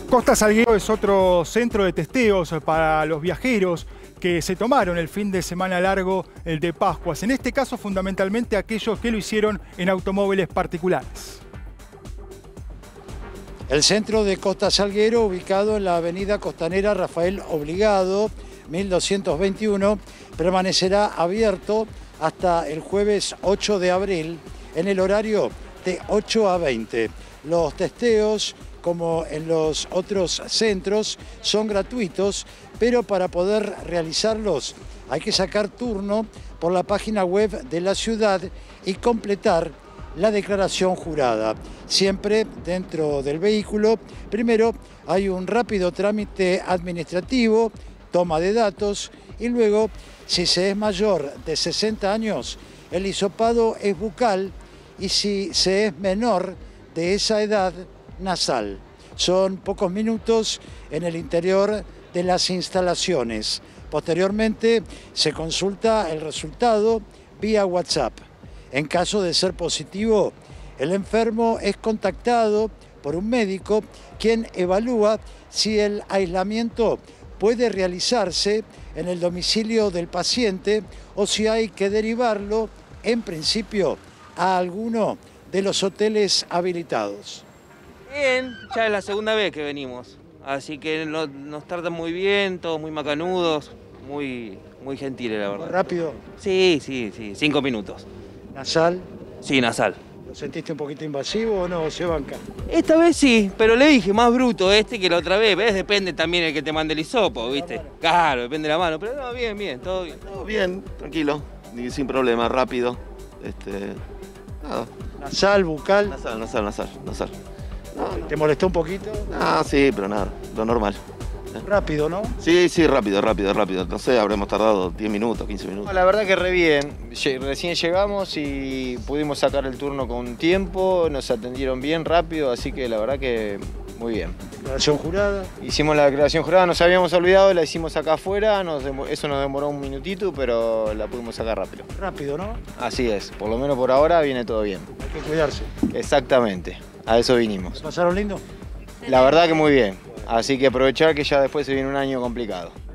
Costa Salguero es otro centro de testeos para los viajeros que se tomaron el fin de semana largo, el de Pascuas. En este caso, fundamentalmente aquellos que lo hicieron en automóviles particulares. El centro de Costa Salguero, ubicado en la avenida costanera Rafael Obligado, 1221, permanecerá abierto hasta el jueves 8 de abril en el horario de 8 a 20. Los testeos, como en los otros centros, son gratuitos, pero para poder realizarlos hay que sacar turno por la página web de la ciudad y completar la declaración jurada. Siempre dentro del vehículo, primero hay un rápido trámite administrativo, toma de datos, y luego, si se es mayor de 60 años, el hisopado es bucal, y si se es menor de esa edad, nasal. Son pocos minutos en el interior de las instalaciones. Posteriormente se consulta el resultado vía WhatsApp. En caso de ser positivo, el enfermo es contactado por un médico quien evalúa si el aislamiento puede realizarse en el domicilio del paciente o si hay que derivarlo, en principio, a alguno de los hoteles habilitados. Bien, ya es la segunda vez que venimos, así que nos tratan muy bien, todos muy macanudos, muy gentiles, la verdad. ¿Rápido? Sí, 5 minutos. ¿Nasal? Sí, nasal. ¿Lo sentiste un poquito invasivo o no? ¿Se banca? Esta vez sí, pero le dije, más bruto que la otra vez, ¿ves? Depende también el que te mande el hisopo, ¿viste? Claro, depende de la mano, pero no, bien, todo bien. Todo bien, tranquilo, sin problema, rápido. Nada. ¿Nasal, bucal? Nasal. No. ¿Te molestó un poquito? Ah, sí, pero nada, lo normal. Rápido, ¿no? Sí, rápido. No sé, habremos tardado 10 minutos, 15 minutos. La verdad que re bien. Recién llegamos y pudimos sacar el turno con tiempo, nos atendieron bien, rápido, así que la verdad que muy bien. ¿Declaración jurada? Hicimos la declaración jurada, nos habíamos olvidado, la hicimos acá afuera, eso nos demoró un minutito, pero la pudimos sacar rápido. Rápido, ¿no? Así es, por lo menos por ahora viene todo bien. Hay que cuidarse. Exactamente, a eso vinimos. ¿Pasaron lindo? La verdad que muy bien, así que aprovechar que ya después se viene un año complicado.